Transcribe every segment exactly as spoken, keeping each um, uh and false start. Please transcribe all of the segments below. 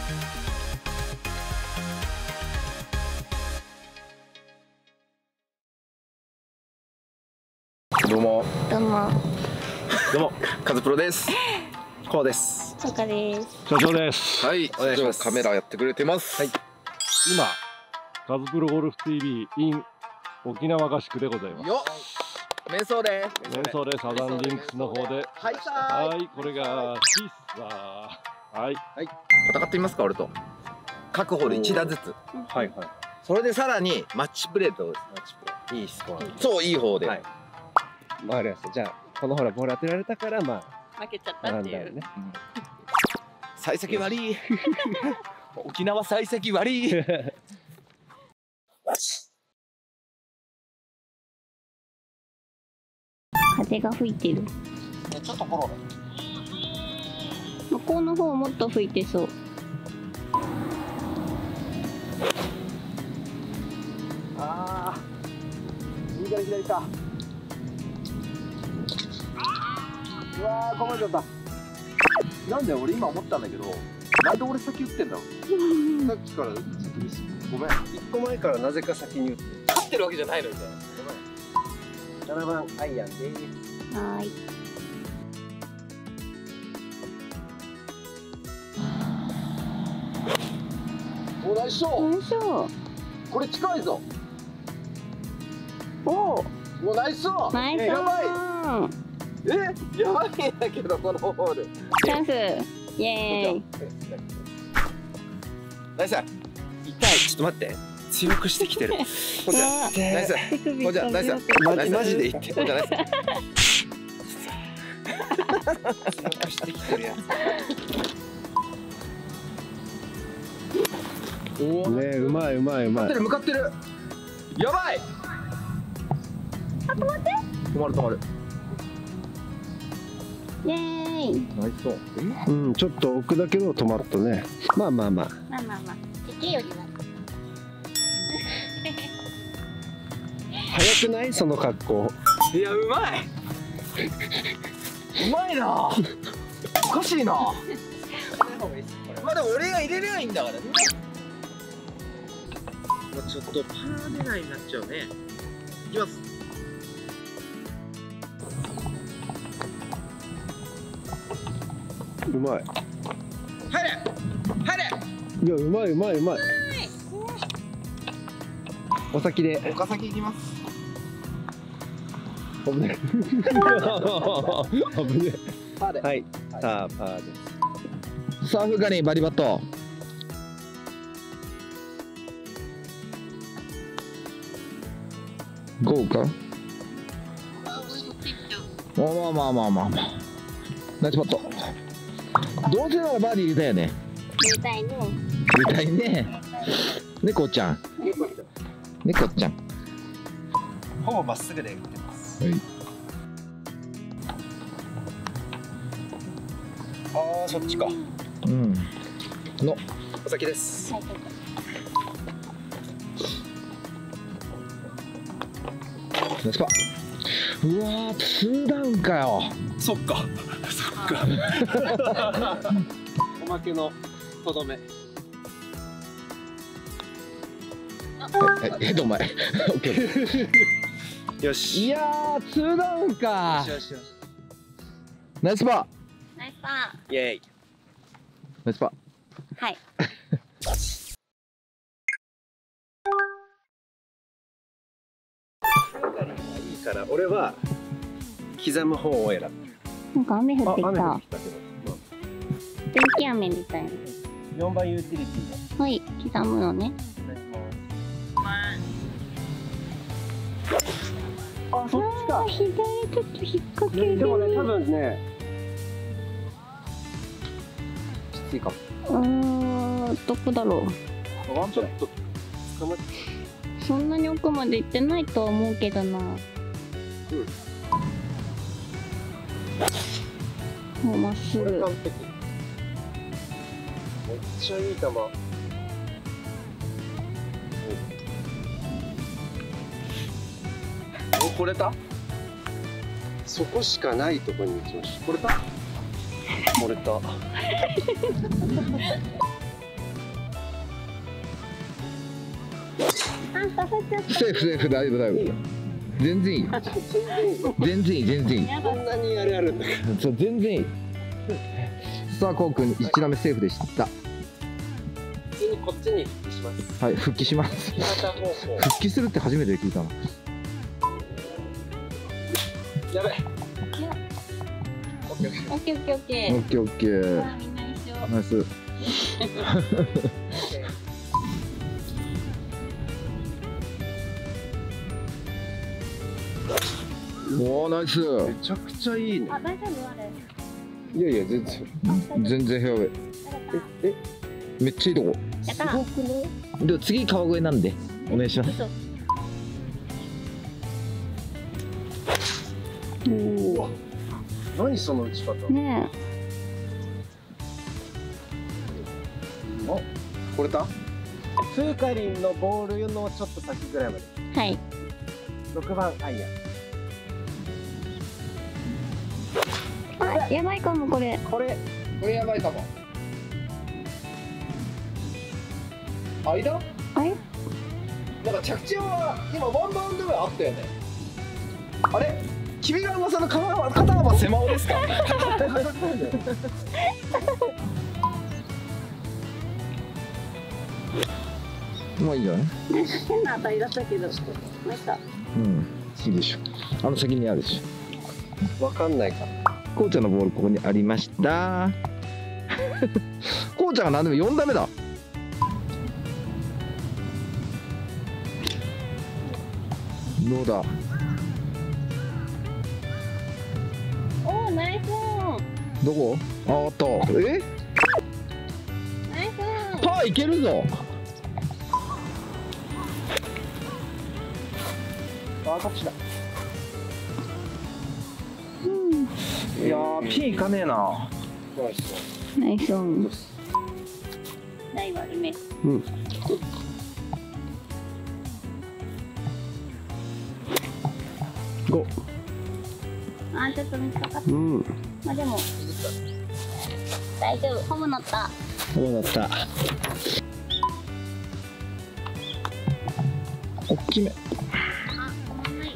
どうもどうも、 どうもカズプロです。こうです。 そうかです。 所長です。 はい、お願いします。カメラやってくれてます。はい。 今カズプロゴルフ ティーブイ in 沖縄合宿でございます。 よっ。瞑想で。 瞑想でサザンリンクスの方で。 はい。 はい、これがシッサー。はい。はい。 戦ってみますか、俺と。各ホール一打ずつ。 はいはい。 それでさらにマッチプレート。マッチプレー。いいスコア。そう、いい方で。はい。 わかりました。じゃあこのほらボール当てられたからまあ負けちゃったっていう。 ね。 幸先悪い。沖縄幸先悪い。 風が吹いてる。 ちょっとフォローね。 向こうの方もっと吹いてそう。 ああ。右から左か。うわー、こぼれちゃった。なんで俺今思ったんだけど、なんで俺先打ってんだろう。さっきから先です。ごめん。 一個前からなぜか先に打って勝ってるわけじゃないのみたいな。 ななばんアイアンです。 はーい。 お、ナイスショー。 ナイスショー。 これ近いぞ。 おお。 もうナイスショー。 ナイスショー。 やばい。え、やばいんだけどこのホール。 チャンス。イエーイ。 ナイス。痛い。ちょっと待って。強くしてきてる。ほんじゃ、ナイス。ほんじゃ、ナイス。マジマジで言って。ほんじゃ、ナイス。強くしてきてるやつ。おお。 ねえ、うまいうまいうまい。 向かってる向かってる。やばい。 あ、止まって。 止まる止まる。 イエーイ。 ナイスそう。 うん、ちょっと奥だけど止まったね。まあまあまあ。 まあまあまあ。池よりは。 早くないその格好。 いや、うまい。うまいな。おかしいな。まだ俺が入れれないんだからね。ちょっとパー出ないになっちゃうね。いきます。 うまい。 入れ入れ。 いや、うまいうまいうまい。お先で。 岡崎行きます。 危ねえ。危ねえ。 パーで。 はい。さあパーです。 サーフガニバリバット。ゴーか。まあまあまあまあまあまあ。ナイスパット。どうせならバーディー入れたよね。 入れたいね。 入れたいね。猫ちゃん。猫ちゃん。 ほぼまっすぐで打ってます。 はい。 ああ、そっちか。 うん。の。 お先です。 はい。 ナイスパ。うわー、ツーダウンかよ。 そっか。そっか。おまけのとどめ。 はい、ヘッド前。オッケー。 よし。 いやー、ツーダウンか。 よしよし。 ナイスパナイスパイェイ。 ナイスパー。はい。 いいから俺は刻む方を選ぶ。 なんか雨降ってきあ、雨降たっ。てきたけど。 天気雨みたいな。 よんばんユーティリティはい、刻むのね。 あ、そっちか。 左ちょっと引っ掛ける。 でもね、多分ね、きついかも。 うーん、どこだろワンちょっと捕まっう。そんなに奥まで行ってないとは思うけどな。もうまっすぐ。 完璧。めっちゃいい球。お、これた？そこしかないとこに行きました。これた？これた。 あ、刺さっちゃった。 セーフセーフ、大丈夫大丈夫。全然いいよ。全然いい全然いい。 やだ。 こんなにあれあるんだから。 そう全然いい。さあこうくんいち打目セーフでした。 普通にこっちに復帰します。 はい、復帰します。 木型方向。 復帰するって初めて聞いたの。 やべ。 オッケーオッケーオッケー。 オッケーオッケー。 さあみんな一緒。 ナイス。おおナイス。 めちゃくちゃいいね。 あ、大丈夫あれ。 いやいや全然。 全然フェアウェイ。 えめっちゃいいとこ。 やった。 すごくない？ でも次川越なんでお願いします。 嘘。 うわ。何その打ち方。 ねあ、これた？フーカリンのボールのちょっと先ぐらいまで。 え。はい。 六番アイアン。 あ、やばいかもこれ。 これこれやばいかも。間？ あれ？ なんか着地は今ワンバウンドぐらいあったよね。あれ？君が噂の肩幅肩幅狭尾ですか？ まあいいんじゃない？ 変な当たりだったけど。まいった。 うんいいでしょ。あの責任あるでしょ。 わかんないか。 こうちゃんのボールここにありました。こうちゃんが何でもよん打目だ。どうだ。 おー、ナイスー。 どこ？ああった。え？ ナイスー。 パーいけるぞ。 あ、タッチだ。 うん。 いやーピンいかねえな。 ナイスオン。ライバルね。 うん。ご。 あー、ちょっと短かった。 うん。 まあでも大丈夫。ホーム乗った。 どうだった。おっきめ。 あ、止まんない。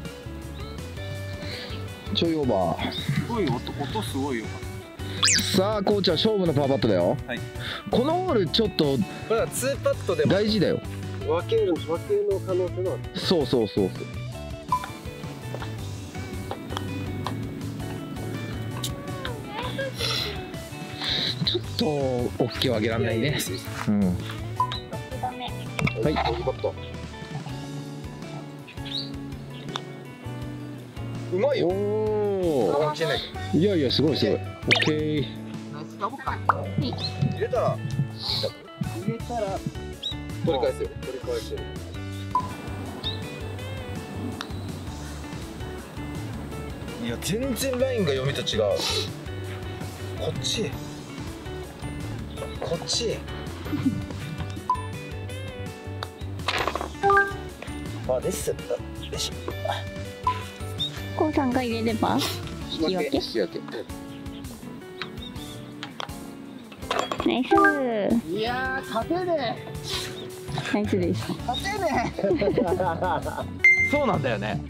ちょいオーバー。 すごい音音すごいよ。 さあコーチは勝負のパーパットだよ。 はい。 このホールちょっとこれはツーパットでも大事だよ。 分ける分けの可能性もある。 そうそうそうそう。ちょっと大きいを上げられないね。うん。 ろく打目。 はい。 パット。うまいよ。 おお。 関係ない。 いやいやすごいすごい。オッケー。 ナイスダボか。 はい。 入れたら入れたら取り返せよ。取り返せる。いや全然ラインが読みと違う。こっち。こっち。あです。よいしょ。 こうさんが入れれば引き分け。 引き分け。 ナイス。 いやー勝てねナイスです。 え。勝てねえ。 そうなんだよね。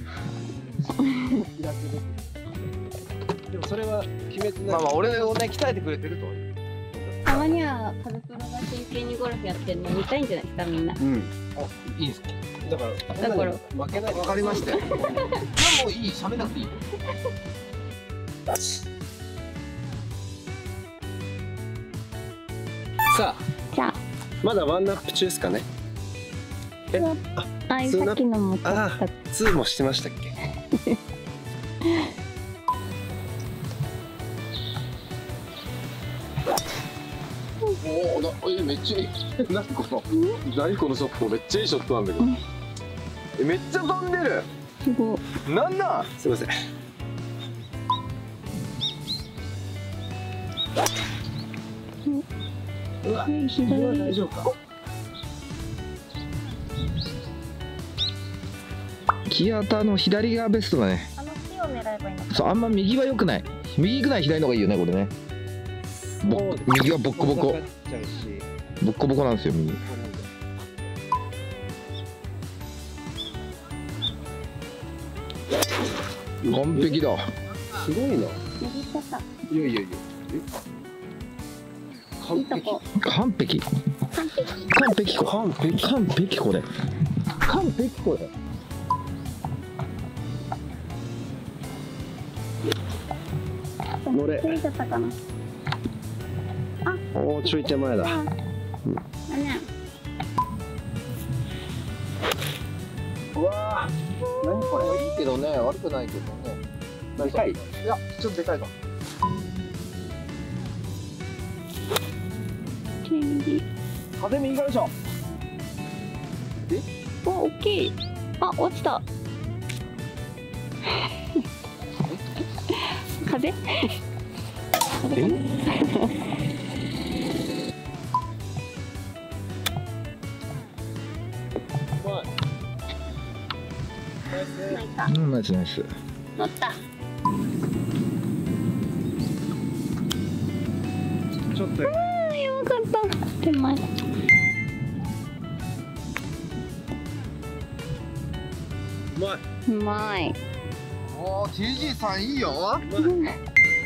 でもそれは決めてない。 まあまあ俺をね鍛えてくれてると。 たまにはカズプロが真剣にゴルフやってるの見たいんじゃないですかみんな。 うん。 いいですか。 だからだから負けない。わかりましたよ。いやもういい。喋らなくていい。さあじゃあ。 まだワンナップ中ですかね。えあああいうさっきのも取った。 あツーもしてましたっけ。おおなえめっちゃいい。何この何このショットめっちゃいいショットなんだけど。えめっちゃ飛んでる。 すごい。 なんなんすいません。うわ左。 大丈夫か。 木型の左がベストだね。 あの木を狙えばいいのか。 そうあんま右は良くない。右行くない左の方がいいよねこれね。ぼ右はボッコボコ。ボッコボコなんですよ右。 完璧だ。 すごいな。 握っちゃった。 いやいやいや。えいいとこ。 完璧。 完璧。 完璧こ。完璧。完璧これ。完璧これ。 乗れ。 ついちゃったかな。 おお、ちょい手前だ。 あ、あね。 うわー、何これ。いいけどね、悪くないけどね。でかい。いや、ちょっとでかいか。 煙。 風右側でしょ。 お、大きい。あ、落ちた。風？ え？ ないか。 うん、ナイスナイス。 乗った。 ちょっと。 ああ、やばかった。手前。 うまい。 うまい。 おお、ティージー さんいいよ。 うん、ちょっ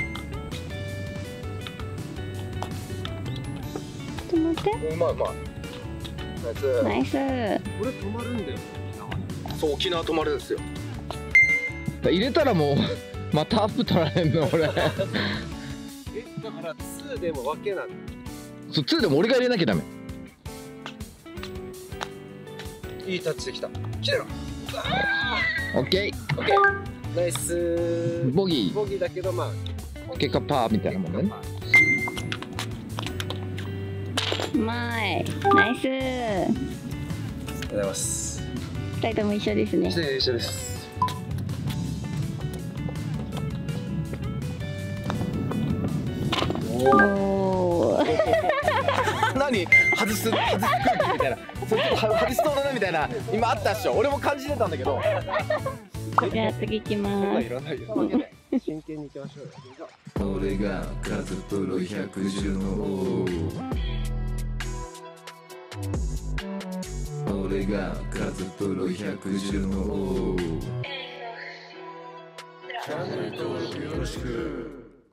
と待って。 うまいうまい。ナイス。 ナイス。 これ止まるんだよ。そう、沖縄止まるんですよ。 入れたらもうまたアップ取られんの俺。 え、だからツーでも分けない。 そう、ツーでも俺が入れなきゃダメ。 いいタッチできた。来てる。 オッケオッケー。ナイスー。ボギボギーだけど、まあ。 ー。結果パーみたいなもんね。 うまい。ナイス。 ありがとうございます。 二人とも一緒ですね。 一緒です。 おお。 何外す外す空気みたいな、それちょっと外しそうだなみたいな今あったっしょ。俺も感じてたんだけど。 じゃあ次行きまそんなんいす。 らないよ。真剣に行きましょうよ。 俺が数プロ百獣の王、俺が数プロ百獣の王、チャンネル登録よろしく。